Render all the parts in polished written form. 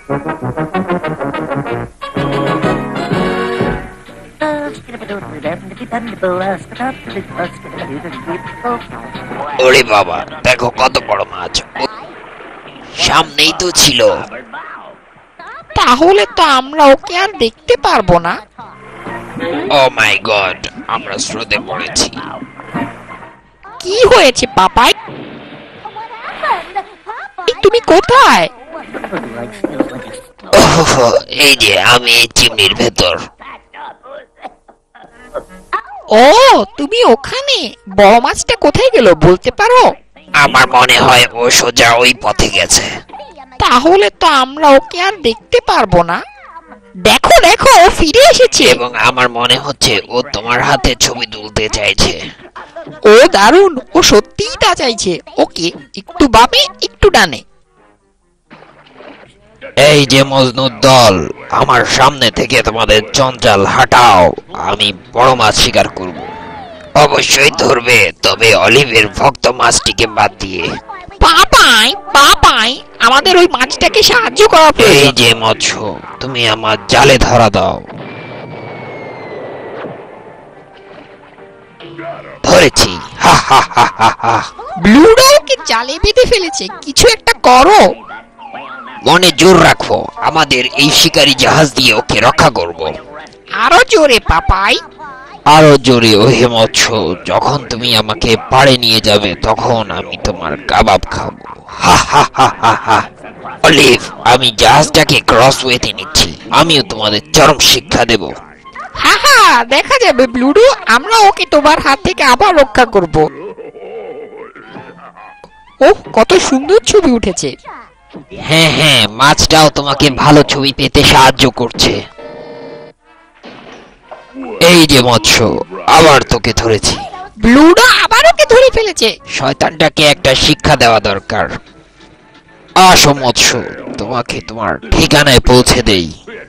ওরে বাবা, দেখো কত বড় মাছ, সামনেই তো ছিল। তাহলে তো আমরা ওকে আর দেখতে পারবো না। ও মাই গড, আমরা স্রোতে পড়েছি। কি হয়েছে পাপাই? তুমি কোথায়? ওহ, এই যে আমি এই চিমনির ভেতর। ও, তুমি ওখানে? বড় মাছটা কোথায় গেল বলতে পারো? আমার মনে হয় ও সোজা ওই পথে গেছে। তাহলে তো আমরা ওকে আর দেখতে পারবো না। দেখো দেখো, ও ফিরে এসেছে। এবং আমার মনে হচ্ছে ও তোমার হাতে ছবি তুলতে চাইছে। ও দারুণ, ও সত্যিই তা চাইছে। ওকে, একটু বামে একটু ডানে। এই যে মজনুর দল, আমার সামনে থেকে তোমাদের জঞ্জাল হাটাও। আমি বড় মাছ শিকার করব। অবশ্যই ধরবে, তবে অলিভের ভক্ত মাছটিকে বাদ দিয়ে। পাপাই পাপাই, আমাদের ওই মাছটাকে সাহায্য করা এই প্রয়োজন। যে মৎস্য, তুমি আমার জালে ধরা দাও। ধরেছি, হা হা হা হা হা। ব্লুডো ওকে জালে বেঁধে ফেলেছে, কিছু একটা করো। মনে জোর রাখো, আমাদের এই শিকারী জাহাজ দিয়ে ওকে রক্ষা করব। আরো জোরে পাপাই। আরো জোরে ওহে মৎস্য, যখন তুমি আমাকে পাড়ে নিয়ে যাবে তখন আমি তোমার কাবাব খাবো। হা হা হা হা হা। অলিভ, আমি জাহাজটাকে ক্রসওয়েতে নিচ্ছি। আমিও তোমাদের চরম শিক্ষা দেব। হা হা, দেখা যাবে ব্লুডো, আমরা ওকে তোমার হাত থেকে আবার রক্ষা করব। ওহ, কত সুন্দর ছবি উঠেছে। হ্যাঁ হ্যাঁ, মাছটাও তোমাকে ভালো ছবি পেতে সাহায্য করছে। এই যে মৎস্য, আবার তোকে ধরেছি। ব্লুডো আবার ওকে ধরে ফেলেছে। শয়তানটাকে একটা শিক্ষা দেওয়া দরকার। আসো মৎস্য, তোমাকে তোমার ঠিকানায় পৌঁছে দেই।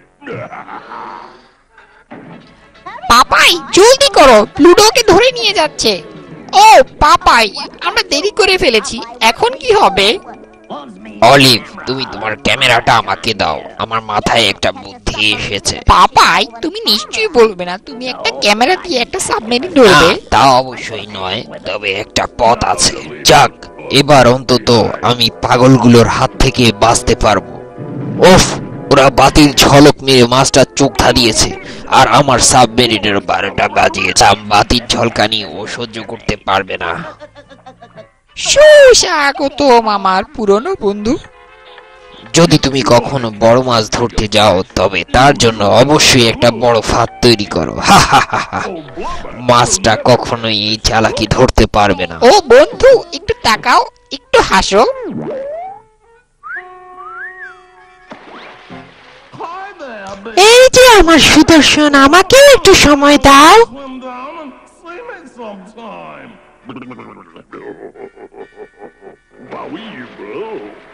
পাপাই জলদি করো, ব্লুডোকে ধরে নিয়ে যাচ্ছে। ও পাপাই, আমরা দেরি করে ফেলেছি, এখন কি হবে? অলিভ, তুমি তোমার ক্যামেরাটা আমাকে দাও। আমার মাথায় একটা বুদ্ধি এসেছে। পাপাই, তুমি নিশ্চয়ই বলবে না তুমি একটা ক্যামেরা দিয়ে একটা সাবমেরিন না, ধরবে? তা অবশ্যই নয়, তবে একটা পথ আছে। যাক, এবার অন্তত আমি পাগলগুলোর হাত থেকে বাঁচতে পারবো। ওফ, ওরা বাতিল ঝলক মেরে মাছটা চোখ ধাঁধিয়েছে, আর আমার সাবমেরিনের 12টা বাজিয়েছে। বাতিল ঝলকানি ও সহ্য করতে পারবে না। সুস্বাগতম আমার পুরনো বন্ধু। যদি তুমি কখনো বড় মাছ ধরতে যাও, তবে তার জন্য অবশ্যই একটা বড় ফাঁদ তৈরি করো। হা হা হা হা। মাছটা কখনোই এই চালাকি ধরতে পারবে না। ও বন্ধু, একটু তাকাও, একটু হাসো। এই যে আমার সুদর্শন, আমাকে একটু সময় দাও। Swim down and see me sometime. Wowee, bro.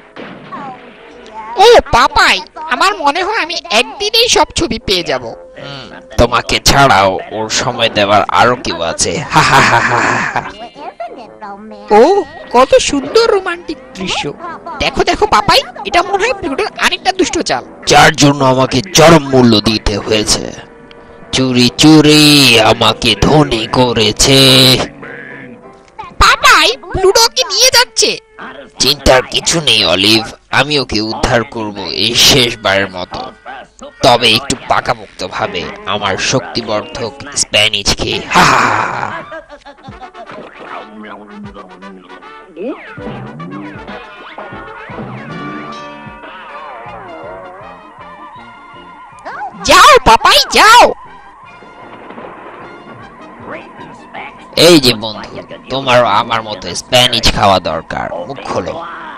ও পাপাই, আমার মনে হয় আমি একদিনেই সব ছবি পেয়ে যাব। তোমাকে ছাড়াও ওর সময় দেওয়ার আরো কেউ আছে। হা হা হা হা হা। ও, কত সুন্দর রোমান্টিক দৃশ্য। দেখো দেখো পাপাই, এটা মনে হয় প্লুটোর আরেকটা দুষ্ট চাল। যার জন্য আমাকে চরম মূল্য দিতে হয়েছে। চুরি চুরি আমাকে ধনী করেছে। পাপাই, প্লুটোকে নিয়ে যাচ্ছে। চিন্তার কিছু নেই অলিভ, আমি ওকে উদ্ধার করব এই শেষবারের মতো, তবে একটু পাকাপোক্ত ভাবে, আমার শক্তিবর্ধক স্প্যানিশ খেয়ে। হা হা হা হা। যাও পাপাই যাও। এই যে বন্ধু, তোমারও আমার মতো স্প্যানিশ খাওয়া দরকার। মুখ খোলো।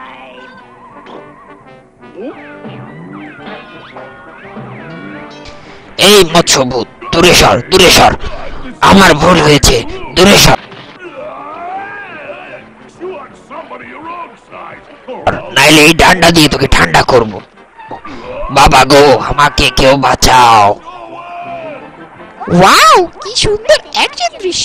এই মৎস্যভূত, দূরে সর, দূরে সর। আমার ভুল হয়েছে, দূরে সর। You want somebody your own size. নাইলে এই ডান্ডা দিয়ে তোকে ঠান্ডা করব। বাবা গো, আমাকে কেউ বাঁচাও। ওয়াও, কি সুন্দর অ্যাকশন দৃশ্য।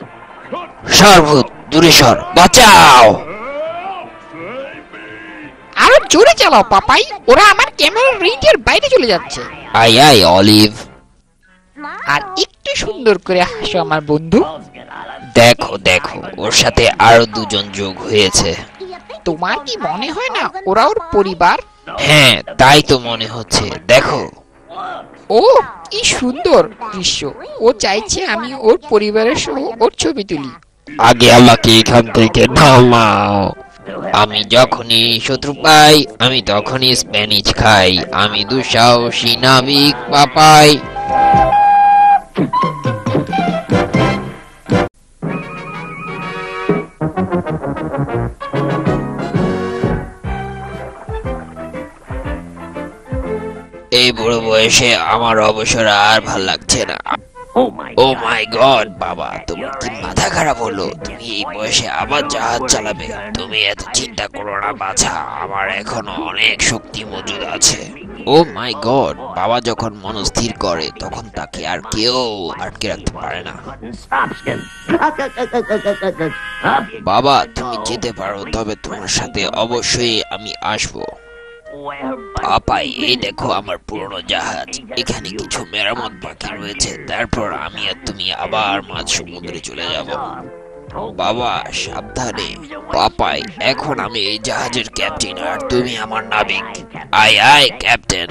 সরভূত, দূরে সর, বাঁচাও। আরো জোরে চালাও পাপাই, ওরা আমার ক্যামেরার রেঞ্জের বাইরে চলে যাচ্ছে। আয় আয় অলিভ, আর একটু সুন্দর করে হাসো আমার বন্ধু। দেখো দেখো ওর সাথে আরো দুজন যোগ হয়েছে। তোমার কি মনে হয় না ওরা ওর পরিবার? হ্যাঁ তাই তো মনে হচ্ছে, দেখো। ও কি সুন্দর দৃশ্য, ও চাইছে আমি ওর পরিবারের সহ ওর ছবি তুলি। আগে আমাকে এখান থেকে নামাও। আমি যখনই শত্রু পাই আমি তখনই স্প্যানিশ খাই। আমি দুঃসাহসী নাবিক পাপাই। এই বুড়ো বয়সে আমার অবসর আর ভাল লাগছে না। ও মাই গড বাবা, তোমার কি মাথা খারাপ হলো? তুমি এই বয়সে আবার জাহাজ চালাবে? তুমি এত চিন্তা করো না বাছা, আমার এখনো অনেক শক্তি মজুদ আছে। ও মাই গড, বাবা যখন মনস্থির করে তখন তাকে আর কেউ আটকে রাখতে পারে না। বাবা তুমি যেতে পারো, তবে তোমার সাথে অবশ্যই আমি আসবো। পাপাই এই দেখো আমার পুরনো জাহাজ, এখানে কিছু মেরামত বাকি রয়েছে, তারপর আমি আর তুমি আবার মাঝ সমুদ্রে চলে যাব। বাবা সাবধানে। পাপাই এখন আমি এই জাহাজের ক্যাপ্টেন আর তুমি আমার নাবিক। আয় আয় ক্যাপ্টেন।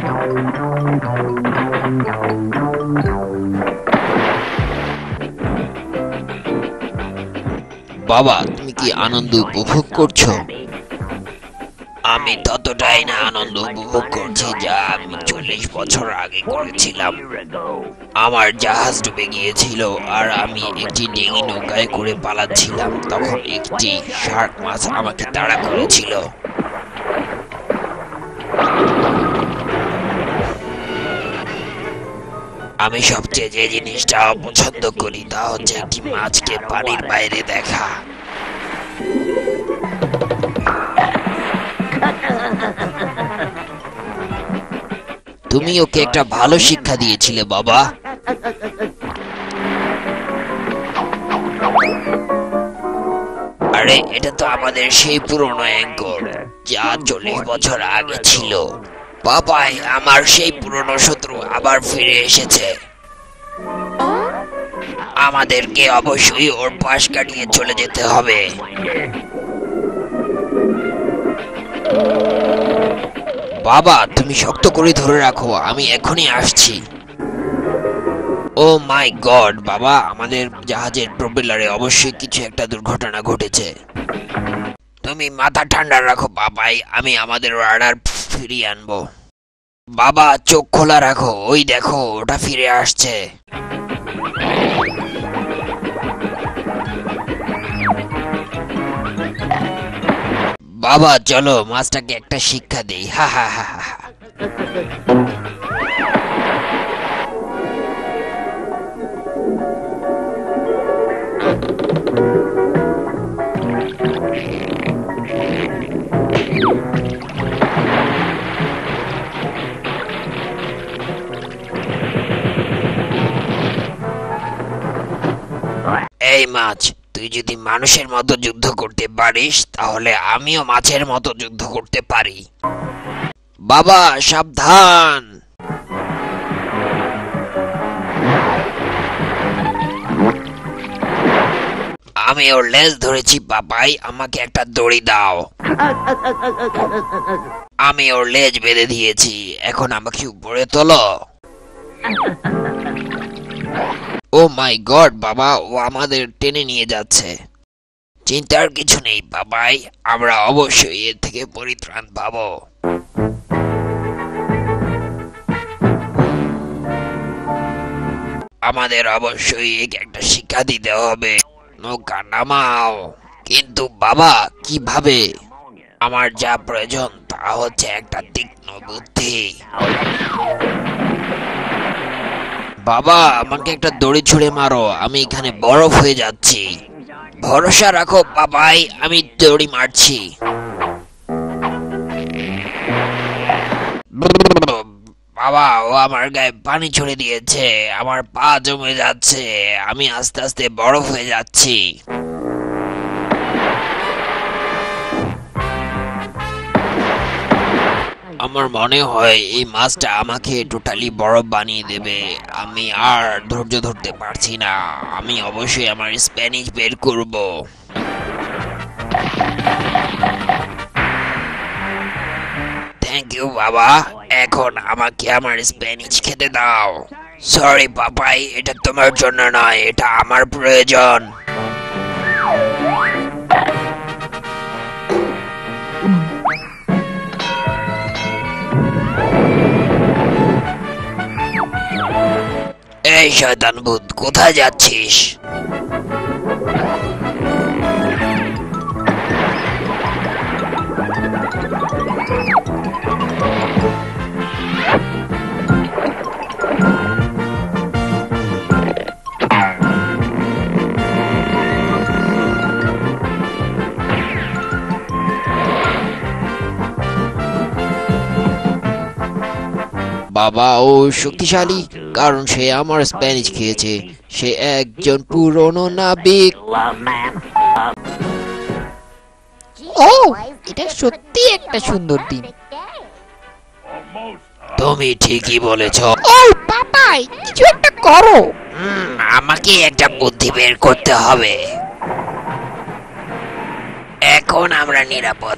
বাবা তুমি কি আনন্দ উপভোগ করছো? আমি ততটাই না আনন্দ উপভোগ করছি যা আমি 40 বছর আগে করেছিলাম। আমার জাহাজ ডুবে গিয়েছিল আর আমি একটি ডিঙি নৌকায় করে পালাচ্ছিলাম, তখন একটি শার্ক মাছ আমাকে তাড়া করেছিল। আমি সবচেয়ে যে জিনিসটা অপছন্দ করি তা হচ্ছে একটি মাছকে পানির বাইরে দেখা। তুমি ওকে একটা ভালো শিক্ষা দিয়েছিলে বাবা। আরে এটা তো আমাদের সেই পুরনো অ্যাঙ্কর যা 40 বছর আগে ছিল। বাবাই আমার সেই পুরনো শত্রু আবার ফিরে এসেছে। আমাদেরকে অবশ্যই ওর পাশ কাটিয়ে চলে যেতে হবে। বাবা তুমি শক্ত করে ধরে রাখো, আমি এখনই আসছি। ও মাই গড বাবা, আমাদের জাহাজের প্রপেলারে অবশ্যই কিছু একটা দুর্ঘটনা ঘটেছে। তুমি মাথা ঠান্ডা রাখো বাবাই, আমি আমাদের রাডার ফিরিয়ে আনবো। বাবা চোখ খোলা রাখো, ওই দেখো ওটা ফিরে আসছে। বাবা চলো মাছটাকে একটা শিক্ষা দেই। হা হা হা হা। এই মাছ, তুই যদি মানুষের মতো যুদ্ধ করতে পারিস তাহলে আমিও মাছের মতো যুদ্ধ করতে পারি। বাবা সাবধান। আমি ওর লেজ ধরেছি বাবাই, আমাকে একটা দড়ি দাও। আমি ওর লেজ বেঁধে দিয়েছি, এখন আমাকে উপরে তোলো। ও মাই গড বাবা, ও আমাদের টেনে নিয়ে যাচ্ছে। চিন্তার কিছু নেই বাবাই, আমরা অবশ্যই এর থেকে পরিত্রাণ পাবো। আমাদের অবশ্যই একে একটা শিক্ষা দিতে হবে। নৌকা নামাও। কিন্তু বাবা কিভাবে? আমার যা প্রয়োজন তা হচ্ছে একটা তীক্ষ্ণ বুদ্ধি। বাবা আমাকে একটা দড়ি ছুঁড়ে মারো, আমি এখানে বরফ হয়ে যাচ্ছি। ভরসা রাখো বাবাই, আমি দড়ি মারছি। বাবা ও আমার গায়ে পানি ছুঁড়ে দিয়েছে, আমার পা জমে যাচ্ছে, আমি আস্তে আস্তে বরফ হয়ে যাচ্ছি। আমার মনে হয় এই মাছটা আমাকে টোটালি বরফ বানিয়ে দেবে। আমি আর ধৈর্য ধরতে পারছি না। আমি অবশ্যই আমার স্প্যানিশ বের করব। থ্যাংক ইউ বাবা। এখন আমাকে আমার স্প্যানিশ খেতে দাও। সরি পাপাই, এটা তোমার জন্য নয়, এটা আমার প্রয়োজন। এই শয়তান ভূত, কোথায় যাচ্ছিস? বাবা ও শক্তিশালী, কারণ সে আমার স্প্যানিশ খেয়েছে। সে একজন পুরনো নাবিক। ও, এটা সত্যি একটা সুন্দর দিন। তুমি ঠিকই বলেছ। ও পাপাই, কিছু একটা করো। আমাকে একটা বুদ্ধি বের করতে হবে। এখন আমরা নিরাপদ।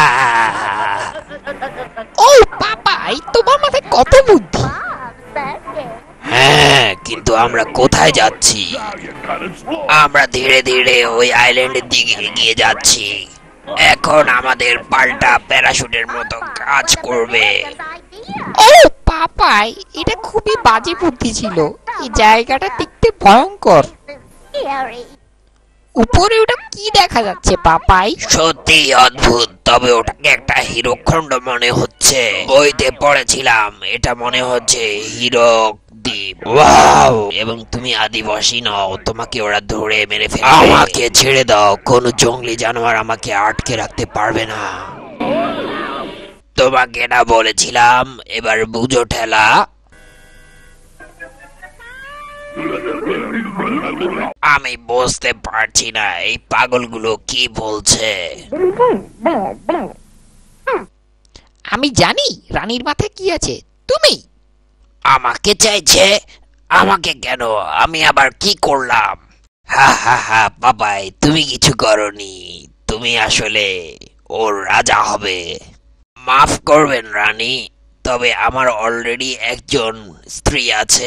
ও পাপাই, তোমার মাথায় কত বুদ্ধি। হ্যাঁ, কিন্তু আমরা কোথায় যাচ্ছি? Now you're kind of slow. আমরা ধীরে ধীরে ওই আইল্যান্ডের দিকে এগিয়ে যাচ্ছি। এখন আমাদের পাল্টা প্যারাশুটের মতো কাজ করবে। ও পাপাই, এটা খুবই বাজে বুদ্ধি ছিল। এই জায়গাটা দেখতে ভয়ঙ্কর। উপরে ওটা কি দেখা যাচ্ছে পাপাই? সত্যি অদ্ভুত, তবে ওটাকে একটা হিরোখণ্ড মনে হচ্ছে। বইতে পড়েছিলাম, এটা মনে হচ্ছে হিরো দ্বীপ। ওয়াও! এবং তুমি আদিবাসী নও, তোমাকে ওরা ধরে মেরে ফেলবে। আমাকে ছেড়ে দাও, কোনো জঙ্গলি জানোয়ার আমাকে আটকে রাখতে পারবে না। তোমাকে না বলেছিলাম, এবার বুঝো ঠেলা। আমি বুঝতে পারছি না এই পাগলগুলো কি বলছে। আমি জানি রানীর মাথায় কি আছে। তুমি আমাকে চাইছে? আমাকে কেন? আমি আবার কি করলাম? হা হা হা, বাবাই, তুমি কিছু করনি। তুমি আসলে ওর রাজা হবে। মাফ করবেন রানী, তবে আমার অলরেডি একজন স্ত্রী আছে।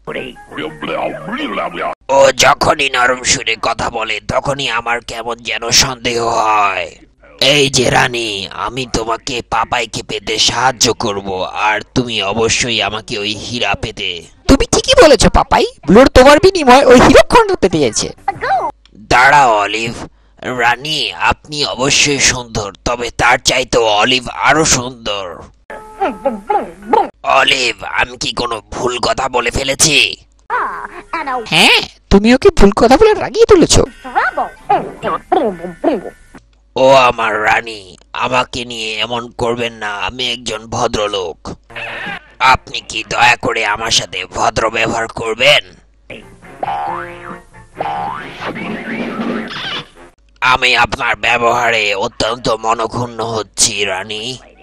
ও যখনই নরম সুরে কথা বলে তখনই আমার কেমন যেন সন্দেহ হয়। এই যে রানী, আমি তোমাকে পাপাইকে পেতে সাহায্য করব, আর তুমি অবশ্যই আমাকে ওই হীরা পেতে। তুমি ঠিকই বলেছো পাপাই। ব্লুর তোমার বিনিময়ে ওই হীরকখণ্ড পেতে গেছে। দাঁড়াও অলিভ। রানী, আপনি অবশ্যই সুন্দর, তবে তার চাইতেও অলিভ আরো সুন্দর। অলিভ, আমি কি কোনো ভুল কথা বলে ফেলেছি? হ্যাঁ, তুমি ওকে ভুল কথা বলে রাগিয়ে তুলেছো। ও আমার রানী, আমাকে নিয়ে এমন করবেন না। আমি একজন ভদ্রলোক। আপনি কি দয়া করে আমার সাথে ভদ্র ব্যবহার করবেন? আমি আপনার ব্যবহারে অত্যন্ত মনক্ষুণ্ণ হচ্ছি রানী।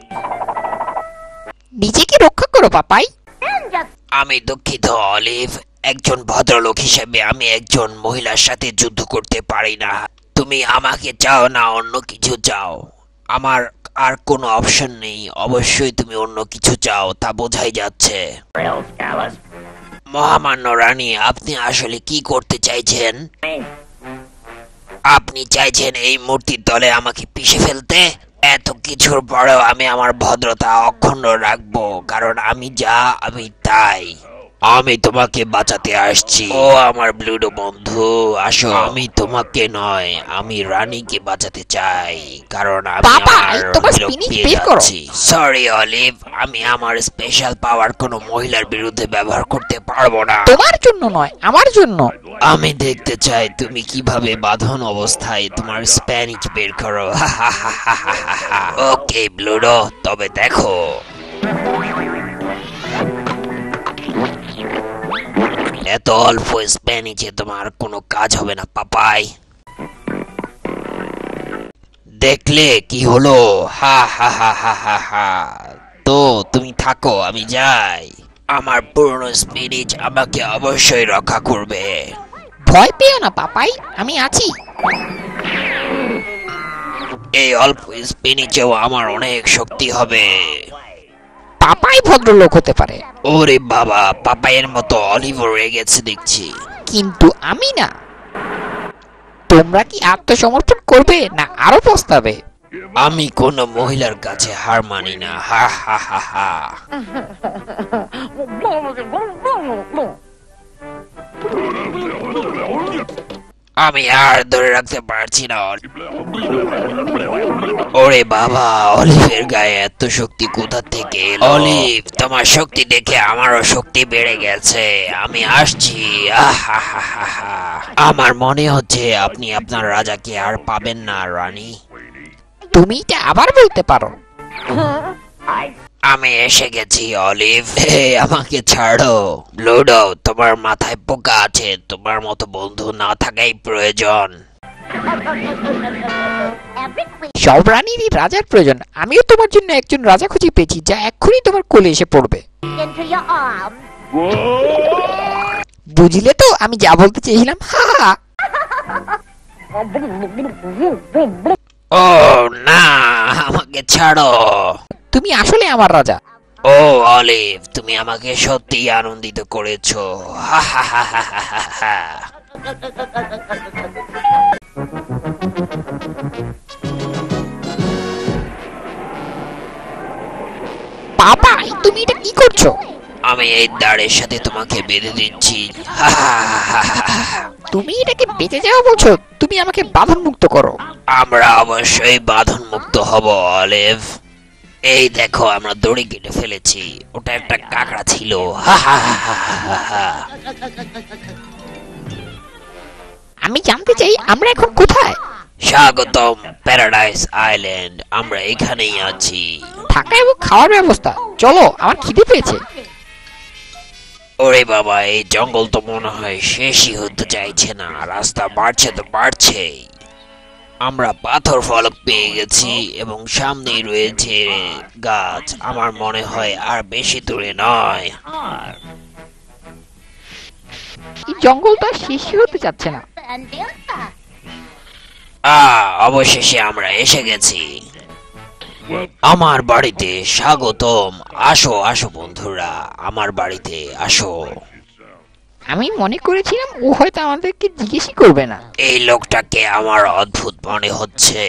নিজেকে রক্ষা করো পাপাই। আমি দুঃখিত অলিভ। একজন ভদ্রলোক হিসেবে আমি একজন মহিলার সাথে যুদ্ধ করতে পারি না। তুমি আমাকে চাও না অন্য কিছু চাও? আমার আর কোনো অপশন নেই। অবশ্যই তুমি অন্য কিছু চাও, তা বোঝাই যাচ্ছে। মহামান্য রানী, আপনি আসলে কি করতে চাইছেন? আপনি চাইছেন এই মূর্তির তলে আমাকে পিষে ফেলতে? এত কিছুর পরেও আমি আমার ভদ্রতা অক্ষুণ্ণ রাখবো, কারণ আমি যা আমি তাই। আমি তোমাকে বাঁচাতে আসছি। ও আমার ব্লুডো বন্ধু, আসো। আমি তোমাকে নয়, আমি রানীকে বাঁচাতে চাই, কারণ আমি বাবা, আমার তোমার হিরো spinach পেয়ে বের করো। যাচ্ছি। সরি অলিভ, আমি আমার স্পেশাল পাওয়ার কোনো মহিলার বিরুদ্ধে ব্যবহার করতে পারবো না। তোমার জন্য নয়, আমার জন্য। আমি দেখতে চাই তুমি কিভাবে বাঁধন অবস্থায় তোমার স্প্যানিশ বের করো। ওকে ব্লুডো, তবে দেখো। এত অল্প স্প্যানিশে তোমার কোনো কাজ হবে না পাপাই। দেখলে কি হলো? হা হা হা হা হা হা। তো তুমি থাকো, আমি যাই। আমার পুরনো স্পিরিট আমাকে অবশ্যই রক্ষা করবে। ভয় পেও না পাপাই, আমি আছি। এই অল্প স্পিনিচেও আমার অনেক শক্তি হবে। পাপাই ভদ্রলোক হতে পারে, ওরে বাবা, পাপাইয়ের মতো অলিভও রেগেছে দেখছি। কিন্তু আমি না। তোমরা কি আত্মসমর্পণ করবে না আরো পস্তাবে? আমি কোন মহিলার কাছে হার মানি না। হা হা হা হা। আমি আর ধরে রাখতে পারছি না। ওরে বাবা, অলিভের গায়ে এত শক্তি কোথা থেকে এলো? অলিভ, তোমার শক্তি দেখে আমারও শক্তি বেড়ে গেছে। আমি আসছি। আহা হা হা হা। আমার মনে হচ্ছে আপনি আপনার রাজাকে আর পাবেন না, রানী। তুমি এটা আবার বলতে পারো। আমি এসে গেছি অলিভ। আমাকে ছাড়ো। লুডো, তোমার মাথায় পোকা আছে। তোমার মতো বন্ধু না থাকাই প্রয়োজন। সব রানীরই রাজার প্রয়োজন। আমিও তোমার জন্য একজন রাজা খুঁজে পেয়েছি, যা এক্ষুনি তোমার কোলে এসে পড়বে। into your arms. বুঝলে তো আমি যা বলতে চেয়েছিলাম? হা হা। ও না, আমাকে ছাড়ো। তুমি আসলে আমার রাজা। ও অলিভ, তুমি আমাকে সত্যিই আনন্দিত করেছো। হা হা হা হা হা হা হা। পাপাই, তুমি এটা কি করছো? আমি এই দাঁড়ের সাথে তোমাকে বেঁধে দিচ্ছি। হা হা হা হা হা। তুমি এটাকে বেঁচে যাওয়া বলছো? তুমি আমাকে বাঁধন মুক্ত করো। আমরা অবশ্যই বাঁধন মুক্ত হব অলিভ। এই দেখো, আমরা দড়ি কেটে ফেলেছি। ওটা একটা কাঁকড়া ছিল। হা হা হা হা হা হা। আমি জানতে চাই আমরা এখন কোথায়? স্বাগতম প্যারাডাইস আইল্যান্ড। আমরা এখানেই আছি। থাকা এবং খাওয়ার ব্যবস্থা। চলো, আমার খিদে পেয়েছে। ওরে বাবা, এই জঙ্গল তো মনে হয় শেষই হতে চাইছে না। রাস্তা বাড়ছে তো বাড়ছেই। আমরা পাথর ফলক পেয়ে গেছি এবং সামনেই রয়েছে গাছ। আমার মনে হয় আর বেশি দূরে নয়। এই জঙ্গলটা শেষই হতে চাচ্ছে না। অবশেষে আমরা এসে গেছি। আমার বাড়িতে স্বাগতম। আসো আসো বন্ধুরা, আমার বাড়িতে আসো। আমি মনে করেছিলাম ও হয়তো আমাদেরকে জিজ্ঞেসই করবে না। এই লোকটাকে আমার অদ্ভুত মনে হচ্ছে।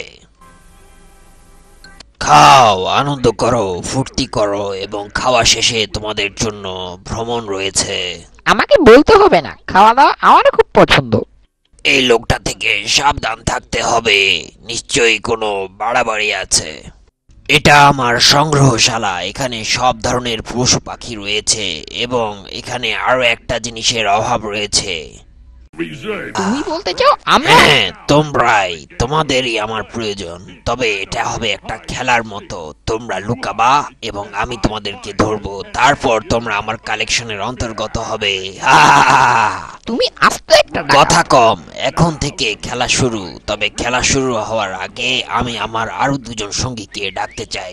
খাও, আনন্দ করো, ফুর্তি করো এবং খাওয়া শেষে তোমাদের জন্য ভ্রমণ রয়েছে। আমাকে বলতে হবে না, খাওয়া দাওয়া আমারও খুব পছন্দ। এই লোকটা থেকে সাবধান থাকতে হবে। নিশ্চয়ই কোনো বাড়াবাড়ি আছে। এটা আমার সংগ্রহশালা। এখানে সব ধরনের পশু পাখি রয়েছে এবং এখানে আরো একটা জিনিসের অভাব রয়েছে। তুমি বলতে চাও আমরা? হ্যাঁ, তোমরাই। তোমাদেরই আমার প্রয়োজন। তবে এটা হবে একটা খেলার মতো। তোমরা লুকাবা এবং আমি তোমাদেরকে ধরবো। তারপর তোমরা আমার কালেকশনের অন্তর্গত হবে। তুমি আস্ত একটা কথা কম। এখন থেকে খেলা শুরু। তবে খেলা শুরু হওয়ার আগে আমি আমার আরো দুজন সঙ্গীকে ডাকতে চাই।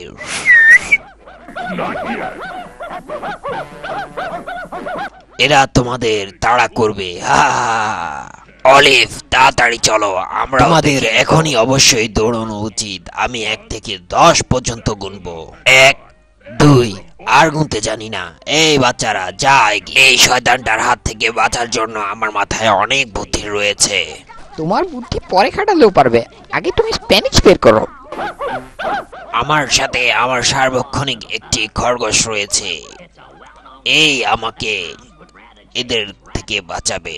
এরা তোমাদের তাড়া করবে। অলিভ, তাড়াতাড়ি চলো। আমরা তোমাদের এখনই অবশ্যই দৌড়ানো উচিত। আমি 1 থেকে 10 পর্যন্ত গুনবো। 1, 2, আর গুনতে জানি না। এই বাচ্চারা, যাই। এই শয়তানটার হাত থেকে বাঁচার জন্য আমার মাথায় অনেক বুদ্ধি রয়েছে। তোমার বুদ্ধি পরে খাটালেও পারবে। আগে তুমি স্প্যানিশ বের করো। আমার সাথে আমার সার্বক্ষণিক একটি খরগোশ রয়েছে। এই আমাকে এদের থেকে বাঁচাবে।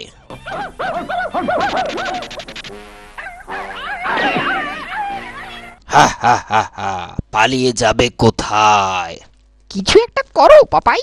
হা হা হা হা। পালিয়ে যাবে কোথায়? কিছু একটা করো পাপাই।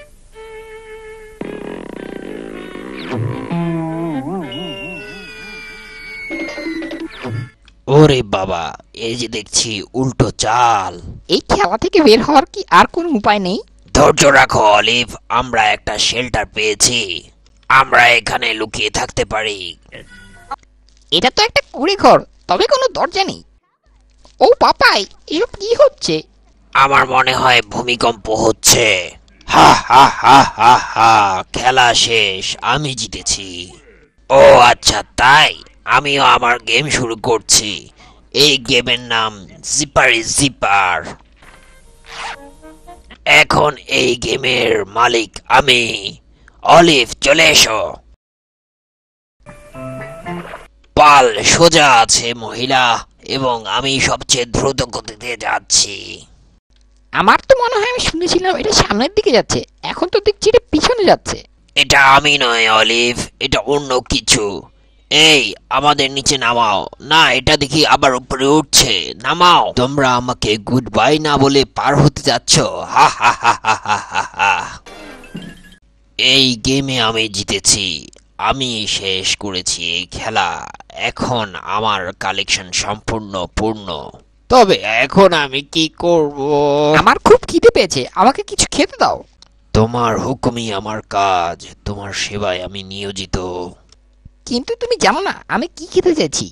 ওরে বাবা, এই যে দেখছি উল্টো চাল। এই খেলা থেকে বের হওয়ার কি আর কোনো উপায় নেই? ধৈর্য রাখো অলিভ, আমরা একটা শেল্টার পেয়েছি। আমরা এখানে লুকিয়ে থাকতে পারি। এটা তো একটা কুঁড়ে ঘর, তবে কোনো দরজা নেই। ও পাপাই, এসব কি হচ্ছে? আমার মনে হয় ভূমিকম্প হচ্ছে। হা হা হা হা হা, খেলা শেষ, আমি জিতেছি। ও আচ্ছা তাই, আমিও আমার গেম শুরু করছি। এই গেমের নাম জিপারি জিপার। এখন এই গেমের মালিক আমি। অলিভ চলে এসো। পাল সোজা আছে মহিলা, এবং আমি সবচেয়ে দ্রুত গতিতে যাচ্ছি। আমার তো মনে হয় আমি শুনেছিলাম এটা সামনের দিকে যাচ্ছে, এখন তো দেখছি এটা পিছনে যাচ্ছে। এটা আমি নয় অলিভ, এটা অন্য কিছু। এই আমাদের নিচে নামাও। না, এটা দেখি আবার উপরে উঠছে। নামাও। তোমরা আমাকে গুড বাই না বলে পার হতে যাচ্ছ। হা হা হা হা হা হা হা। এই গেমে আমি জিতেছি। আমি শেষ করেছি এই খেলা। এখন আমার কালেকশন সম্পূর্ণ পূর্ণ। তবে এখন আমি কি করব? আমার খুব খিদে পেয়েছে, আমাকে কিছু খেতে দাও। তোমার হুকুমই আমার কাজ, তোমার সেবায় আমি নিয়োজিত। কিন্তু তুমি জানো না আমি কি খেতে চাইছি।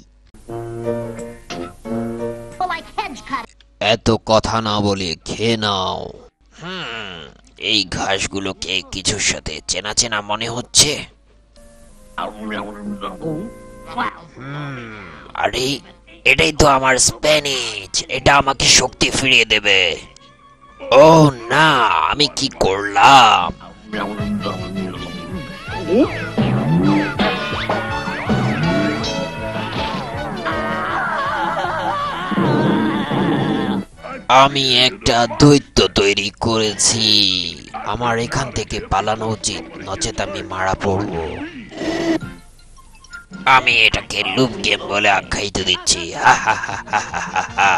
এত কথা না বলে খেয়ে নাও। এই ঘাসগুলোকে কিছুর সাথে চেনা চেনা মনে হচ্ছে। আরে এটাই তো আমার স্প্যানিশ, এটা আমাকে শক্তি ফিরিয়ে দেবে। ও না, আমি কি করলাম? আমি একটা দৈত্য তৈরি করেছি। আমার এখান থেকে পালানো উচিত, নচেত আমি মারা পড়ব। আমি এটাকে লুপ গেম বলে আখ্যায়িত দিচ্ছি। হা হা হা হা হা হা।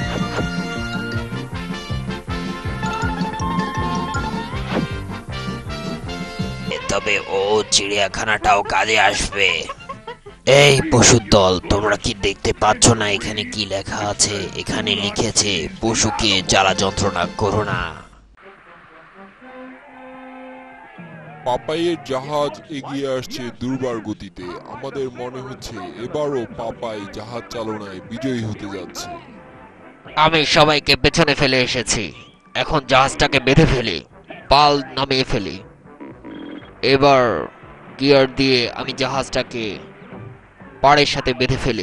তবে ও চিড়িয়াখানাটাও কাজে আসবে। এই পশুর দল, তোমরা কি দেখতে পাচ্ছ না এখানে কি লেখা আছে? এখানে লিখেছে পশুকে জ্বালা যন্ত্রণা করো না। পাপাইয়ের জাহাজ এগিয়ে আসছে দুর্বার গতিতে। আমাদের মনে হচ্ছে এবারও পাপাই জাহাজ চালনায় বিজয়ী হতে যাচ্ছে। আমি সবাইকে পেছনে ফেলে এসেছি। এখন জাহাজটাকে বেঁধে ফেলি, পাল নামিয়ে ফেলি। এবার গিয়ার দিয়ে আমি জাহাজটাকে পাড়ের সাথে বেঁধে ফেলি।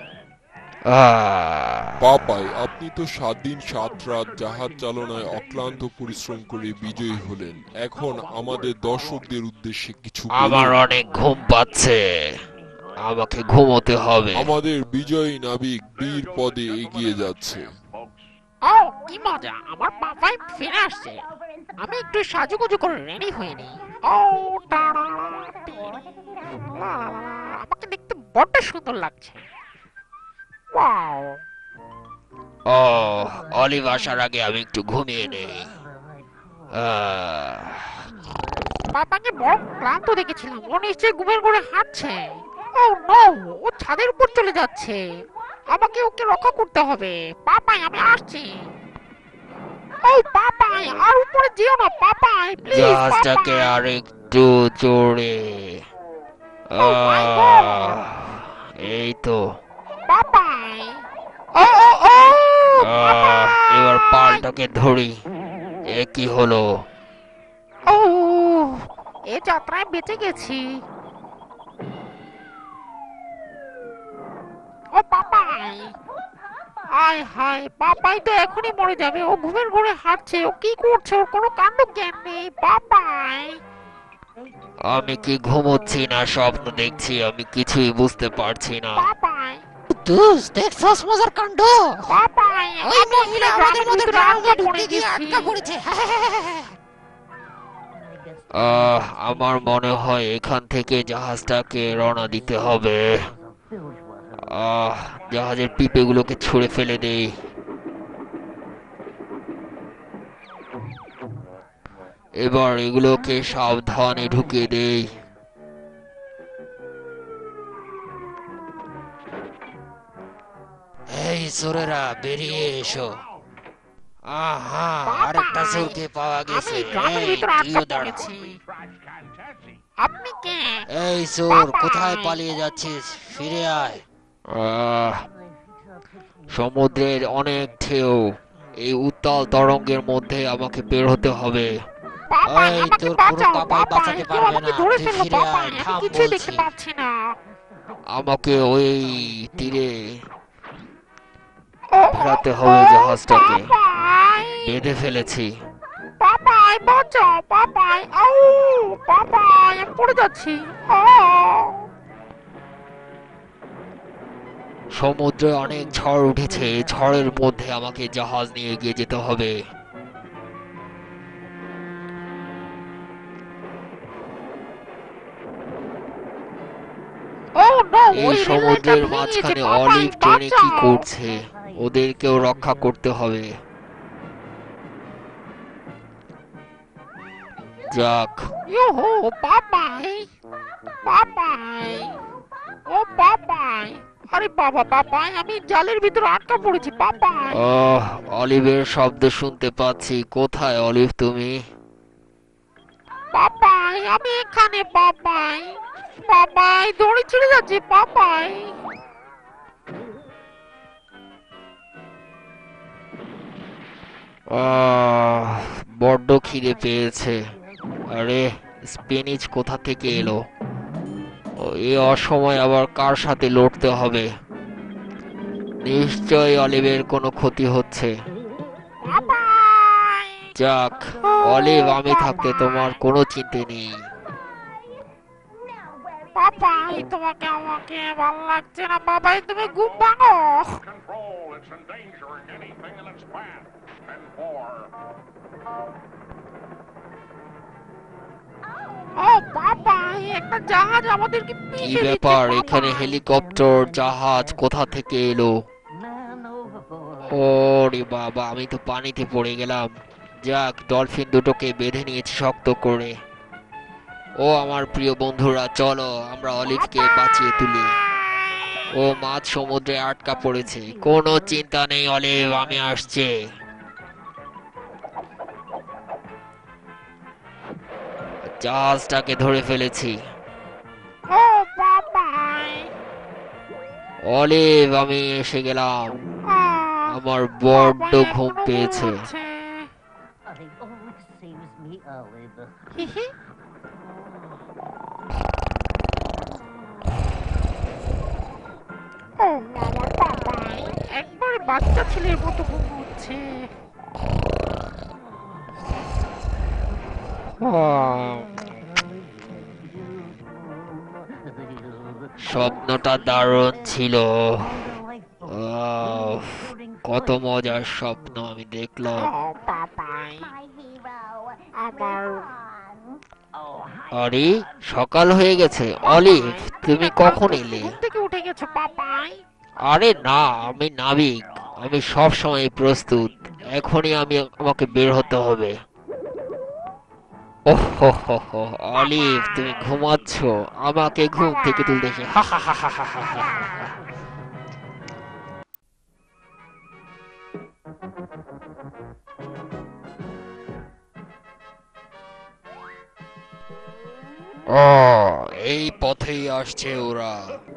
পাপাই, আপনি তো 7 দিন 7 রাত জাহাজ চালনায় অক্লান্ত পরিশ্রম করে বিজয়ী হলেন। এখন আমাদের দর্শকদের উদ্দেশ্যে কিছু বলুন। আমার অনেক ঘুম পাচ্ছে, আমাকে ঘুমোতে হবে। আমাদের বিজয়ী নাবিক বীর পদে এগিয়ে যাচ্ছে। ও কি মজা, আমার পাপাই ফিরে আসছে। আমি একটু সাজুগুজু করে রেডি হয়ে নিই। ও টাড়া, আমাকে দেখতে বড্ড সুন্দর লাগছে। ওয়াও, ও অলিভ আসার আগে আমি একটু ঘুমিয়ে নেই। পাপাকে বড় ক্লান্ত দেখেছিলাম, ও নিশ্চয়ই ঘুমের ঘরে হাঁটছে। ও নো, ও ছাদের উপর চলে যাচ্ছে। আমাকে ওকে রক্ষা করতে হবে। পাপাই, আমি আসছি। ও পাপাই, আর উপরে যেও না পাপাই, প্লিজ। জাহাজটাকে আর একটু জোরে। Oh my God! এই তো। পাপাই, ও ও ও এবার পালটাকে ধরি। এ কি হলো? ও, এ যাত্রায় বেঁচে গেছি। ও পাপাই, আয় হায়, পাপাই তো এখনই মরে যাবে। ও ঘুমের ঘরে হাঁটছে, ও কি করছে, ওর কোনো কাণ্ড জ্ঞান নেই। পাপাই, আমি কি ঘুমোচ্ছি না স্বপ্ন দেখছি, আমি কিছুই বুঝতে পারছি না। পাপাই, দোস্ত দেখছস মজার কাণ্ড? পাপাই, ওই মহিলা আমাদের মধ্যে আটকা ঢুকতে গিয়ে আটকা পড়েছে। আমার মনে হয় এখান থেকে জাহাজটাকে রওনা দিতে হবে। জাহাজের পিপেগুলোকে ছুঁড়ে ফেলে দেই। এবার এগুলোকে সাবধানে ঢুকিয়ে দেই। এই চোরেরা, বেরিয়ে এসো। আহা, আরেকটা চোরকে পাওয়া আমি গেছে। গ্রামের এই ভিতরে তুইও আটকা দাঁড়া। পড়েছি। আপনি কে? এই চোর, বাবা! কোথায় পালিয়ে যাচ্ছিস? ফিরে আয়। সমুদ্রের অনেক ঢেউ, এই উত্তাল তরঙ্গের মধ্যে আমাকে বের হতে হবে। পাপাই এই, আমাকে তোর কোনো বাঁচাও, পাপাই পাপাই বাঁচাতে কেউ পারবে আমাকে না। ধরে তুই ফেলো ফিরে পাপাই, আয়, আমি থাম কিছুই দেখতে বলছি। পাচ্ছি না। আমাকে ওই তীরে ও, ফেরাতে ও, হবে জাহাজটাকে। পাপাই, বেঁধে ফেলেছি। পাপাই বাঁচাও পাপাই, আউ পাপাই আমি পড়ে যাচ্ছি। সমুদ্রে অনেক ঝড় উঠেছে, এই ঝড়ের মধ্যে আমাকে জাহাজ নিয়ে এগিয়ে যেতে হবে। ও নো, এই ওই রেল লাইনটা সমুদ্রের ভেঙে গেছে, মাঝখানে পাপাই অলিভ ট্রেনে কি বাঁচাও। করছে? ওদেরকেও রক্ষা করতে হবে। যাক, ইয়োহো পাপাই, পাপাই, ও পাপাই, আরে বাবা পাপাই আমি জালের ভিতরে আটকা পড়েছি পাপাই। অলিভের শব্দ শুনতে পাচ্ছি। কোথায় অলিভ তুমি? পাপাই আমি এখানে পাপাই, পাপাই দড়ি ছিঁড়ে যাচ্ছে পাপাই। আহ, বড্ড খিদে পেয়েছে। আরে, স্পিনিচ কোথা থেকে এলো? এই অসময় আবার কার সাথে লড়তে হবে? নিশ্চয়ই অলিভের কোনো ক্ষতি হচ্ছে। পাপাই, যাক, অলিভ আমি থাকতে তোমার কোনো চিন্তা নেই। পাপাই তোমাকে আমাকে ভালো লাগছে না পাপাই, তুমি ঘুম ভাঙো। Control, it's endangering anything in its path. And ও পাপাই একটা জাহাজ আমাদেরকে কি পিষে দিচ্ছে ব্যাপার? এখানে পাপাই। হেলিকপ্টার জাহাজ কোথা থেকে এলো? ওরে বাবা, আমি তো পানিতে পড়ে গেলাম। যাক, ডলফিন দুটোকে বেঁধে নিয়েছি শক্ত করে। ও আমার প্রিয় বন্ধুরা, চলো আমরা অলিভকে বাঁচিয়ে তুলি। ও মাঝ সমুদ্রে আটকা পড়েছে। কোনো চিন্তা নেই অলিভ, আমি আসছি। জাহাজটাকে ধরে ফেলেছি। ও পাপাই, অলিভ আমি এসে গেলাম। আহ, আমার বড্ড পাপাই ঘুম এখনো পেয়েছে। ঘুমাচ্ছে। হিহি, ও আমার পাপাই একবারে বাচ্চা ছেলের মতো ঘুমোচ্ছে। স্বপ্নটা দারুণ ছিল। আহ, কত মজার স্বপ্ন আমি দেখলাম। ও পাপাই আমার আরে, সকাল হয়ে গেছে। অলিভ, তুমি কখন এলে? ঘুম থেকে উঠে গেছো পাপাই? আরে না, আমি নাবিক। আমি সব সময় প্রস্তুত। এখনই আমাকে বের হতে হবে। ওহ হো হো হো, অলিভ তুমি ঘুমাচ্ছ? আমাকে ঘুম থেকে তুলতে এসে হা হা হা হা হা হা হা হা। ও, এই পথেই আসছে ওরা।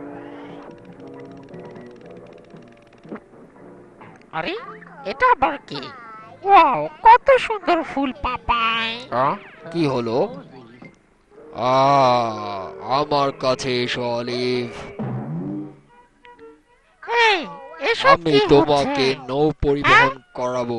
আরে এটা আবার কি? ওয়াও কত সুন্দর ফুল পাপাই। কি হলো? আমার কাছে এসো অলিভ। এই এসব আমি কি তোমাকে হচ্ছে? নৌ পরিবহন করাবো।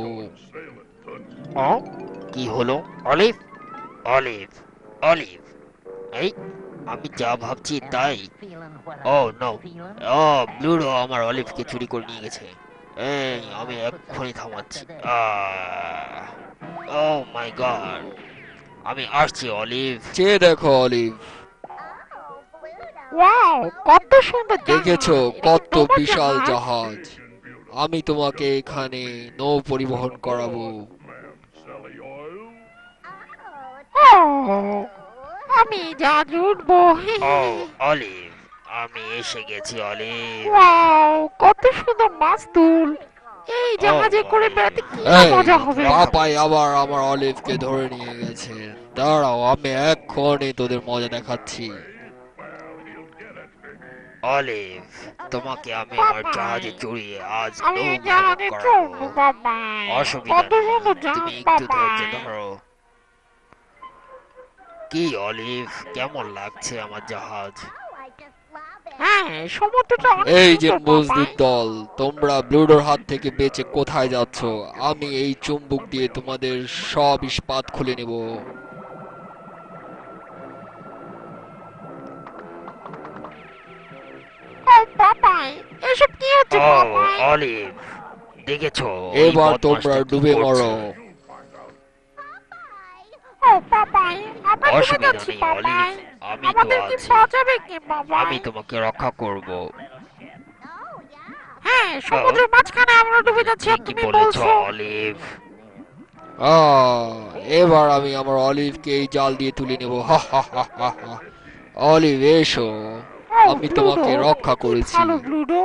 কি হলো? Olive, Olive, Olive. এই, আমি যা ভাবছি তাই। ও নো, ও ব্লুডো আমার অলিভকে চুরি করে নিয়ে গেছে। এই, আমি এক্ষুনি থামাচ্ছি। ও মাই গড, আমি আসছি অলিভ। চেয়ে দেখো অলিভ। ওয়াও কত সুন্দর জাহাজ। দেখেছো এটা কি কত তোমার বিশাল জাহাজ? জাহাজ? আমি তোমাকে এখানে নৌ পরিবহন করাবো। selling oil. ও, আমি জাহাজ উঠবো। ও অলিভ, আমি এসে গেছি অলিভ। ওয়াও কত সুন্দর মাস্তুল। এই জাহাজে করে বেড়াতে কি না এই, মজা হবে। পাপাই আবার আমার অলিভকে ধরে নিয়ে গেছে। দাঁড়াও, আমি এক্ষুনি তোদের মজা দেখাচ্ছি। অলিভ, তোমাকে আমি আমার জাহাজে চড়িয়ে আজ আমি এই নৌ ভ্রমণ জাহাজে করাবো। চড়বো পাপাই। অসুবিধা কত নেই, সুন্দর তুমি জাহাজ একটু ধৈর্য পাপাই। ধরো। কি অলিভ, কেমন লাগছে আমার জাহাজ? হ্যাঁ, সমুদ্রটা অনেক এই যে সুন্দর মজদুর পাপাই। দল, তোমরা ব্লুডোর হাত থেকে বেঁচে কোথায় যাচ্ছ? আমি এই চুম্বক দিয়ে তোমাদের সব ইস্পাত খুলে নেব। ও পাপাই, এসব কি হচ্ছে ও পাপাই? অলিভ, দেখেছো ওই এবার বদমাশটা তোমরা কি ডুবে করছে? মরো। ও পাপাই, আমরা ডুবে অসুবিধা যাচ্ছি নেই পাপাই। অলিভ, আমি তো আমাদের কি আছি। বাঁচাবে কে পাপাই? আমি তোমাকে রক্ষা করব। হ্যাঁ, সমুদ্রের মাঝখানে আমরা ডুবে যাচ্ছি আর ঠিকই তুমি বলেছ বলছো। অলিভ। আহ, এবার আমি আমার অলিভকে এই জাল দিয়ে তুলে নেব। হা হা হা হা হা। অলিভ এসো, ও আমি ব্লুডো, তোমাকে রক্ষা কি করেছি। ভালো ব্লুডো।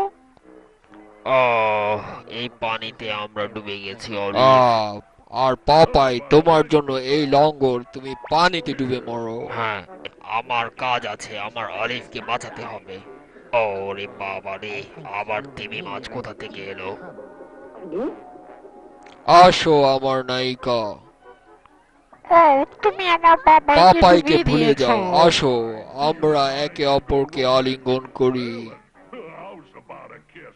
এই পানিতে আমরা ডুবে গেছি অলিভ। আহ, আর পাপাই, তোমার জন্য এই লঙ্গর, তুমি পানিতে ডুবে মরো। হ্যাঁ, আমার কাজ আছে, আমার অলিভকে বাঁচাতে হবে। ওরে বাবা রে, আবার তিমি মাছ কোথা থেকে এলো? আসো আমার নায়িকা, ও, তুমি আমার পাপাইকে পাপাইকে ডুবিয়ে ভুলে দিয়েছো। যাও। আসো, আমরা একে অপরকে আলিঙ্গন করি। How's about a kiss?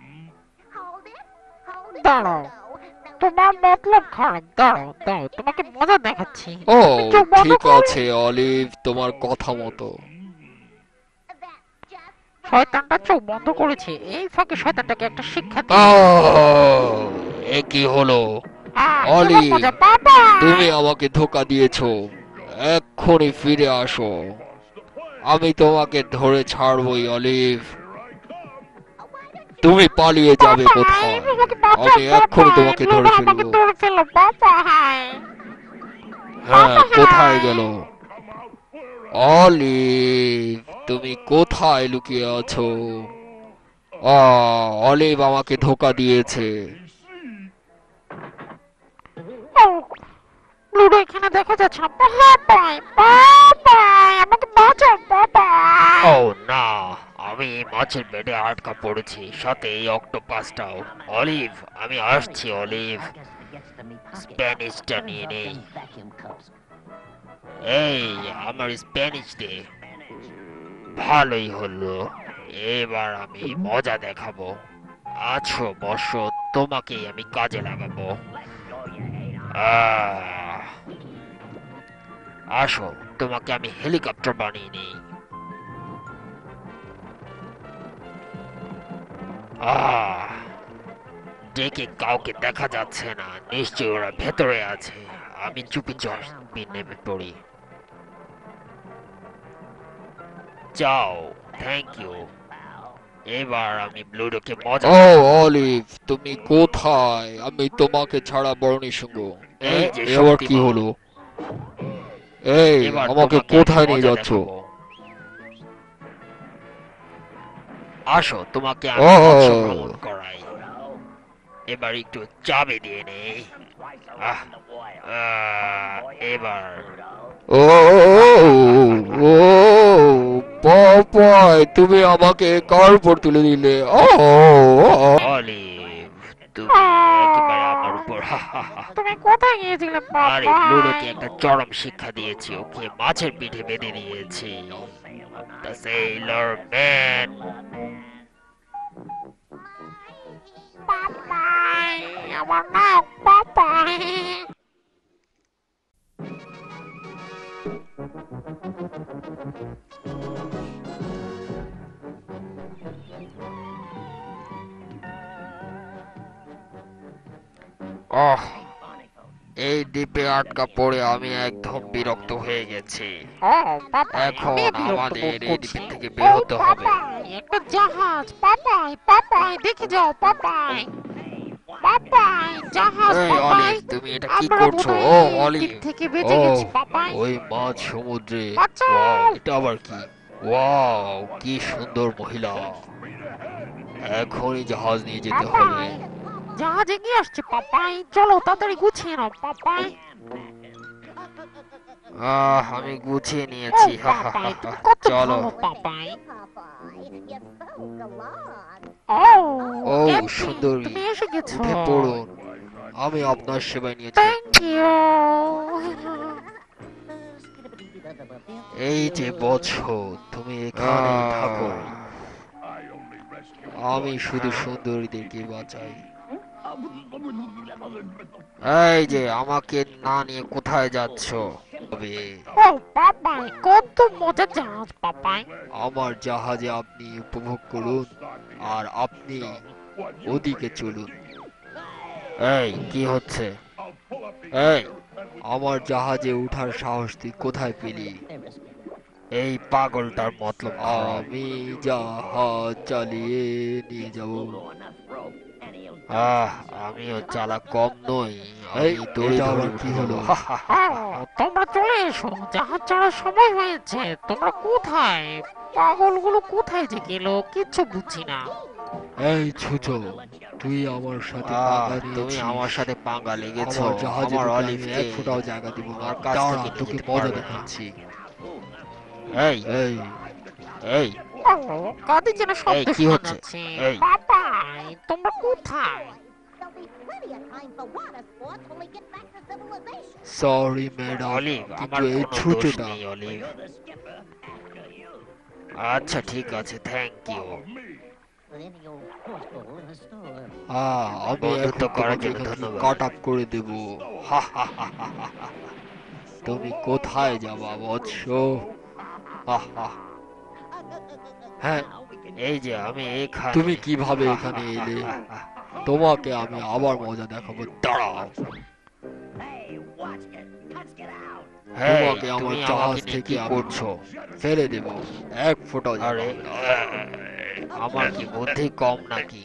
দাঁড়াও, তোমার মতলব খারাপ। দাঁড়াও দাঁড়াও, তোমাকে মজা দেখাচ্ছি। ও, তুমি চোখ বন্ধ ঠিক করো। আছে অলিভ, তোমার কথা মতো। শয়তানটা চোখ বন্ধ করেছে, এই ফাঁকে শয়তানটাকে একটা শিক্ষা দিই। এ কি হলো? অলি, এবার মজা পাবা। তুমি আমাকে ধোকা দিয়েছো, এক্ষুনি ফিরে আসো। আমি তোমাকে ধরে ছাড়বই অলিভ। তুমি পালিয়ে যাবে কোথায়? আমি এক্ষুনি তোমাকে ধরে আমাকে ফেলবো। ধরে ফেলো পাপাই। হ্যাঁ, কোথায় গেল? অলিভ, তুমি কোথায় লুকিয়ে আছো? অলিভ আমাকে ধোকা দিয়েছে। লুডো এখানে দেখা যাচ্ছে না। পাপাই পাপাই, আমাকে বাঁচাও পাপাই। ও না, আমি মাছের পেটে আটকা পড়েছি, সাথে এই অক্টোপাসটাও। অলিভ, আমি আসছি অলিভ। স্প্যানিশটা নিয়ে নেই। এই, আমার স্প্যানিশ দে। ভালোই হলো, এবার আমি মজা দেখাবো। আছো বসো, তোমাকেই আমি কাজে লাগাবো। আহ, আসো, তোমাকে আমি হেলিকপ্টার বানিয়ে নিই। ডেকে কাউকে দেখা যাচ্ছে না, নিশ্চয়ই ওরা ভেতরে আছে। আমি চুপি চুপি নেমে পড়ি। যাও, থ্যাংক ইউ। এবার আমি ব্লুডোকে মজা ও অলিভ, তুমি কোথায়? আমি তোমাকে ছাড়া বড় নিঃসঙ্গ। এই যে এবার কি শক্তিমান। হলো? এই, এবার আমাকে তোমাকে কোথায় আমি নিয়ে মজা যাচ্ছ? দেখাবো। আসো, তোমাকে ও, আমি মৎস্য ভ্রমণ করাই। এবার একটু চাবি দিয়ে নেই। আহ, এবার ও, ও, পাপাই, তুমি আমাকে কার উপর তুলে দিলে? অলিভ, তুমি একেবারে আমার উপর। তুমি কোথায় গিয়েছিলে আরে পাপাই? ব্লুডোকে একটা চরম শিক্ষা দিয়েছি, ওকে মাছের পিঠে বেঁধে দিয়েছি। The Sailor Man. পাপাই, আমার নায়ক পাপাই। এই দ্বীপে আটকা পড়ে আমি একদম বিরক্ত হয়ে গেছি। ও পাপাই, এখন আমি বিরক্ত আমাদের বোধ এই করছি। দ্বীপ থেকে বের ও হতে হবে। পাপাই, একটা জাহাজ। পাপাই পাপাই, দেখে যাও পাপাই। পাপাই, জাহাজ এই পাপাই। অলিভ, তুমি এটা কি আমরা করছো? বোধহয় ও এই অলিভ, দ্বীপ থেকে বেঁচে ও, গেছি পাপাই। ওই মাছ সমুদ্রে। বাঁচাও। ওয়াও, এটা আবার কি? ওয়াও, কি সুন্দর মহিলা। এখনই জাহাজ নিয়ে যেতে হবে। পাপাই, জাহাজ এগিয়ে আসছে পাপাই। চলো তাড়াতাড়ি গুছিয়ে নাও পাপাই। আমি গুছিয়ে ও নিয়েছি। পাপাই, তুমি কত চলো। ভালো পাপাই। ও ক্যাপ্টেন, সুন্দরী, তুমি এসে গেছো। উঠে পড়ুন, আমি আপনার সেবায় নিয়েছি। Thank you. এই যে বৎস, তুমি এখানে থাকো, আমি শুধু সুন্দরীদেরকে বাঁচাই। এই যে আমাকে না নিয়ে কোথায় যাচ্ছ? তবে ও পাপাই, কত মজা জাহাজ পাপাই। আমার জাহাজে আপনি উপভোগ করুন আর আপনি ওদিকে চলুন। এই কি হচ্ছে? এই আমার জাহাজে ওঠার সাহস তুই কোথায় পেলি? এই পাগলটার মতলব আমি জাহাজ চালিয়ে নিয়ে যাব। আমিও চালা কম নই। এই দৌড়ে আবার কি হলো? তোমরা চলে এসো, জাহাজ ছাড়ার সময় হয়েছে। তোমরা কোথায়? পাগলগুলো কোথায় যে গেল কিচ্ছু বুঝছি না। এই ছুচো, তুই আমার সাথে পাঙ্গা তুমি নিয়েছিস। আমার সাথে পাঙ্গা লেগেছো। আমার জাহাজে আমার ঢুকে আমি অলিভকে এক ফোঁটাও জায়গা দিব না। তোমার কাছ দাঁড়া, থেকে তোকে নিতে মজা পারবে না। দেখাচ্ছি। এই এই এই ও, কাঁধে যেন শব্দ কি শোনা হচ্ছে? যাচ্ছে। এই। পাপাই, তোমরা কোথায়? সরি ম্যাডাম, অলিভ, কিন্তু আমার এই কোনো দোষ ছুচোটা নেই অলিভ। আচ্ছা ঠিক আছে, থ্যাংক ইউ। আমি বন্ধুত্ব এখন করার তোমাকে জন্য এখান থেকে ধন্যবাদ। কাট আপ করে দেব। তুমি কোথায় যাবা বৎস? হ্যাঁ, এই যে আমি এখানে। তুমি কিভাবে এখানে এলে? তোমাকে আমি আবার মজা দেখাবো, দাঁড়াও। হেই, তোমাকে আমার তুমি জাহাজ আমাকে নিয়ে থেকে কি আমি করছো? ফেলে দেব, এক ফোঁটাও যাবে আরে না। আমার কি বুদ্ধি কম নাকি?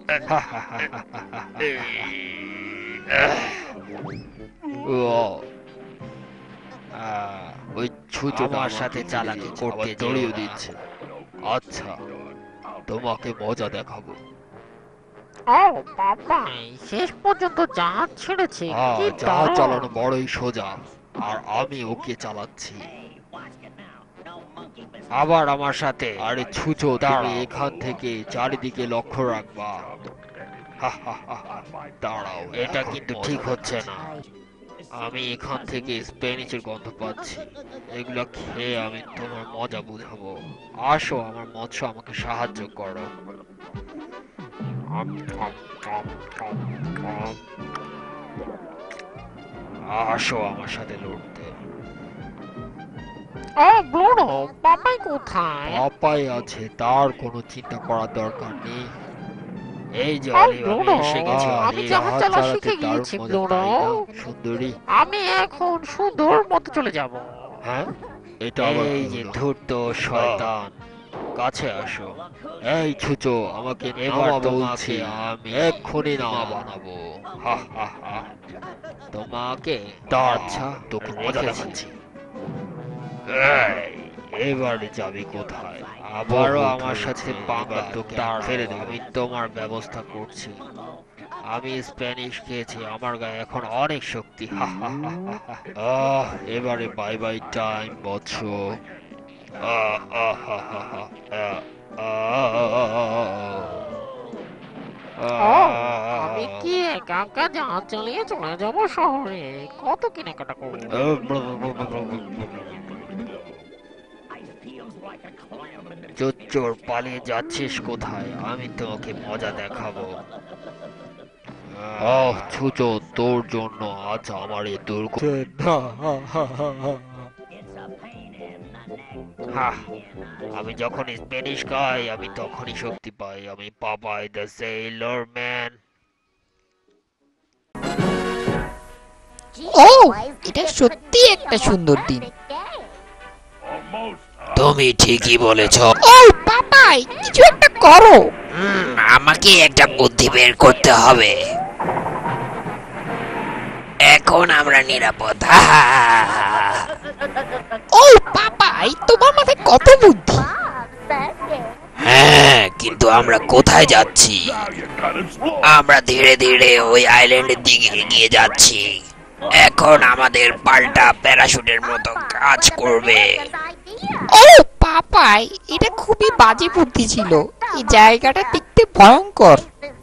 ওই ছুঁচোটা আমার সাথে চালাকি করতে যেও জড়িয়ে না। দিচ্ছে। আচ্ছা, তোমাকে মজা দেখাবো। ও পাপাই, শেষ পর্যন্ত জাহাজ ছেড়েছে। কি জাহাজ দারুণ। চালানো বড়ই সোজা, আর আমি ওকে চালাচ্ছি। আবার আমার সাথে। আরে ছুঁচো, তুমি দাঁড়াও। এখান থেকে চারিদিকে লক্ষ্য রাখবা। দাঁড়াও, এটা এখন কিন্তু মজা ঠিক হচ্ছে দেখাচ্ছি। না। আমি এখান থেকে স্প্যানিশের গন্ধ পাচ্ছি। এগুলো খেয়ে আমি তোমার মজা বুঝাবো। আসো আমার মৎস্য, আমাকে সাহায্য করো। আসো আমার সাথে লড়তে। ও ব্লুডো, পাপাই কোথায়? পাপাই আছে, তার কোনো চিন্তা করার দরকার নেই। এই যে ও অলিভ, আমি ব্লুডো, এসে গেছি আমি অলিভ। জাহাজ চালা চালাতে শিখে দারুণ গিয়েছি মজা, ব্লুডো। তাই না, সুন্দরী? আমি এখন সুন্দর মতো চলে যাব। হ্যাঁ, এটা আবার এই কি যে হলো? ধূর্ত শয়তান, কাছে আসো। এই ছুচো, আমাকে এবার নামা তোমাকে বলছি। আমি এক্ষুনি নামা না। বানাবো। তোমাকে আচ্ছা, তোকে মজা রেখেছি। দেখাচ্ছি। এবারে যাবি কোথায়? আবারও বহুত আমার সাথে হয়েছে, পাঙ্গা। এবার তোকে দাঁড়াও, ফেলে দেব। আমি তোমার ব্যবস্থা করছি। আমি স্প্যানিশ খেয়েছি, আমার গায়ে এখন অনেক শক্তি। এবারে বাই বাই টাইম বৎস। ও, আমি কি একা একা জাহাজ চালিয়ে চলে যাব শহরে? কত কেনাকাটা করবো। চোর পালিয়ে যাচ্ছিস কোথায়? আমি তোমাকে মজা দেখাবো। ছুচো, তোর জন্য আজ আমার এই দুর্ঘটনা। আমি যখন স্প্যানিশ খাই, আমি তখনই শক্তি পাই। আমি পাপাই দ্য সেইলর ম্যান। ও, এটা সত্যি একটা সুন্দর দিন। তুমি ঠিকই বলেছ। ও পাপাই, কিছু একটা করো। আমাকে একটা বুদ্ধি বের করতে হবে। এখন আমরা নিরাপদ। ও পাপাই, তোমার মাথায় কত বুদ্ধি। হ্যাঁ, কিন্তু আমরা কোথায় যাচ্ছি? আমরা ধীরে ধীরে ওই আইল্যান্ডের দিকে এগিয়ে যাচ্ছি। এখন আমাদের পাল্টা প্যারাশুটের মতো কাজ করবে। ও পাপাই, এটা খুবই বাজে বুদ্ধি ছিল। এই জায়গাটা দেখতে ভয়ঙ্কর।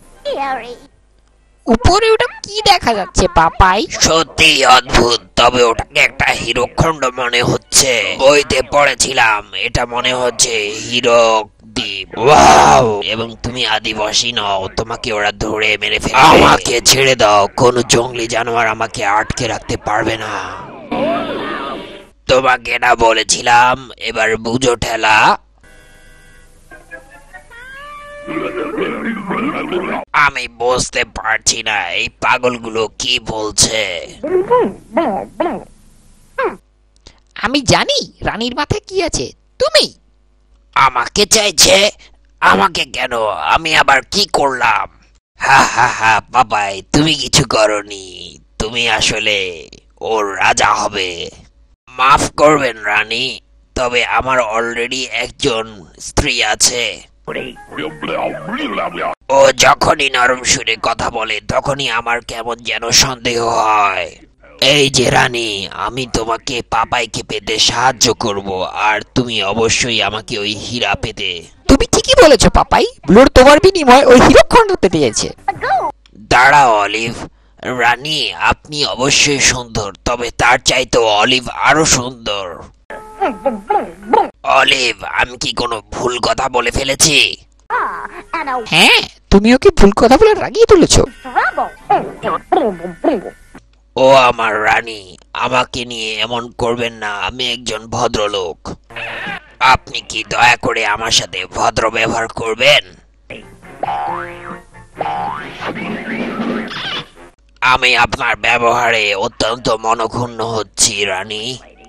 উপরে ওটা কি দেখা যাচ্ছে পাপাই? সত্যি অদ্ভুত, তবে ওটাকে একটা হীরকখণ্ড মনে হচ্ছে। বইতে পড়েছিলাম, এটা মনে হচ্ছে হীরক দ্বীপ। ওয়াও! এবং তুমি আদিবাসী নও, তোমাকে ওরা ধরে মেরে ফেলবে। আমাকে ছেড়ে দাও, কোনো জঙ্গলি জানোয়ার আমাকে আটকে রাখতে পারবে না। তোমাকে না বলেছিলাম, এবার বুঝো ঠেলা। আমি বুঝতে পারছি না এই পাগলগুলো কি বলছে। আমি জানি রানীর মাথায় কি আছে। তুমি আমাকে চাইছে? আমাকে কেন? আমি আবার কি করলাম? হা হা হা, বাবাই তুমি কিছু করনি। তুমি আসলে ওর রাজা হবে। মাফ করবেন রানী, তবে আমার অলরেডি একজন স্ত্রী আছে। ও যখনই নরম সুরে কথা বলে তখনই আমার কেমন যেন সন্দেহ হয়। এই যে রানী, আমি তোমাকে পাপাইকে পেতে সাহায্য করব, আর তুমি অবশ্যই আমাকে ওই হীরা পেতে। তুমি ঠিকই বলেছো পাপাই, ব্লুর তোমার বিনিময়ে ওই হীরকখণ্ড পেতে গেছে। দাঁড়াও অলিভ। রানী, আপনি অবশ্যই সুন্দর, তবে তার চাইতেও অলিভ আরো সুন্দর। অলিভ, আমি কি কোনো ভুল কথা বলে ফেলেছি? হ্যাঁ, তুমি ওকে ভুল কথা বলে রাগিয়ে তুলেছো। ও আমার রানী, আমাকে নিয়ে এমন করবেন না। আমি একজন ভদ্রলোক। আপনি কি দয়া করে আমার সাথে ভদ্র ব্যবহার করবেন? আমি আপনার ব্যবহারে অত্যন্ত মনক্ষুণ্ণ হচ্ছি রানী।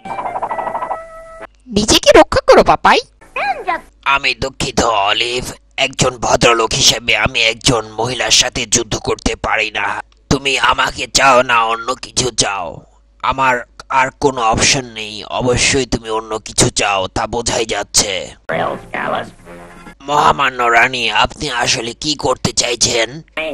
নিজেকে রক্ষা করো পাপাই। আমি দুঃখিত অলিভ। একজন ভদ্রলোক হিসেবে আমি একজন মহিলার সাথে যুদ্ধ করতে পারি না। তুমি আমাকে চাও না অন্য কিছু চাও? আমার আর কোনো অপশন নেই। অবশ্যই তুমি অন্য কিছু চাও, তা বোঝাই যাচ্ছে। মহামান্য রানী, আপনি আসলে কি করতে চাইছেন?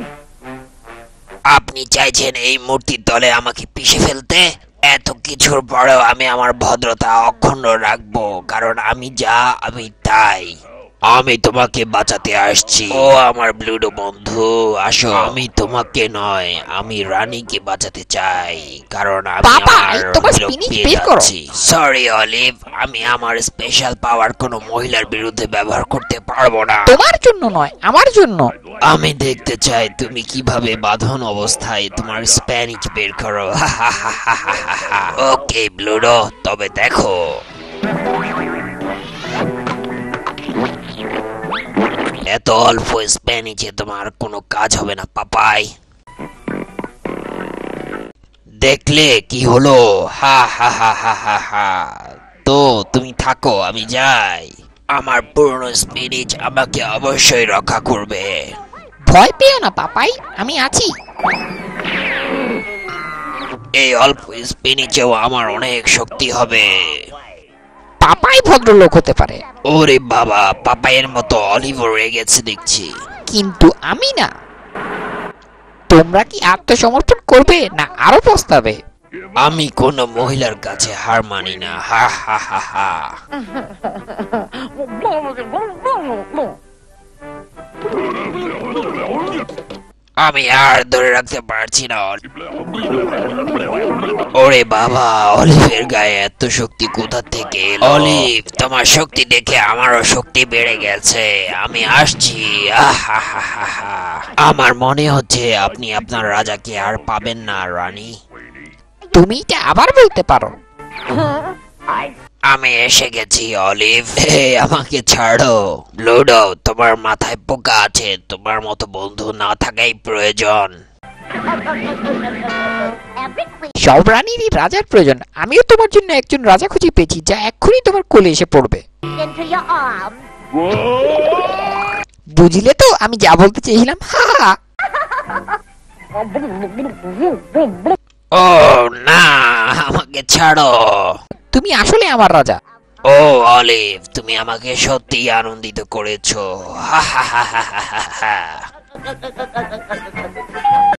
আপনি চাইছেন এই মূর্তির তলে আমাকে পিষে ফেলতে? এত কিছুর পরেও আমি আমার ভদ্রতা অক্ষুণ্ণ রাখবো, কারণ আমি যা আমি তাই। আমি তোমাকে বাঁচাতে আসছি। ও আমার ব্লুডো বন্ধু, আসো। আমি তোমাকে নয়, আমি রানীকে বাঁচাতে চাই, কারণ আমি বাবা, আমার তোমার হিরো spinach পেয়ে বের করো। যাচ্ছি। সরি অলিভ, আমি আমার স্পেশাল পাওয়ার কোনো মহিলার বিরুদ্ধে ব্যবহার করতে পারবো না। তোমার জন্য নয়, আমার জন্য। আমি দেখতে চাই তুমি কিভাবে বাঁধন অবস্থায় তোমার স্প্যানিশ বের করো। ওকে ব্লুডো, তবে দেখো। এত অল্প স্প্যানিশে তোমার কোনো কাজ হবে না পাপাই। দেখলে কি হলো? হা হা হা হা হা হা। তো তুমি থাকো, আমি যাই। আমার পুরনো স্পিরিট আমাকে অবশ্যই রক্ষা করবে। ভয় পেও না পাপাই, আমি আছি। এই অল্প স্পিনিচেও আমার অনেক শক্তি হবে। পাপাই ভদ্রলোক হতে পারে, ওরে বাবা, পাপাইয়ের মতো অলিভও রেগেছে দেখছি। কিন্তু আমি না। তোমরা কি আত্মসমর্পণ করবে না আরো পস্তাবে? আমি কোনো মহিলার কাছে হার মানি না। হা হা হা হা। আমি আর ধরে রাখতে পারছি না। ওরে বাবা, অলিভের গায়ে এত শক্তি কোথা থেকে এলো? অলিভ, তোমার শক্তি দেখে আমারও শক্তি বেড়ে গেছে। আমি আসছি। আহা, আমার মনে হচ্ছে আপনি আপনার রাজাকে আর পাবেন না রানী। তুমি এটা আবার বলতে পারো। আমি এসে গেছি অলিভ। হে, আমাকে ছাড়ো। ব্লুডো, তোমার মাথায় পোকা আছে। তোমার মতো বন্ধু না থাকাই প্রয়োজন। সব রানীরই রাজার প্রয়োজন। আমিও তোমার জন্য একজন রাজা খুঁজে পেয়েছি, যা এক্ষুনি তোমার কোলে এসে পড়বে। বুঝলে তো আমি যা বলতে চেয়েছিলাম? হা হা। ও না, আমাকে ছাড়ো। তুমি আসলে আমার রাজা। ও অলিভ, তুমি আমাকে সত্যিই আনন্দিত করেছো। হা হা হা হা হা হা।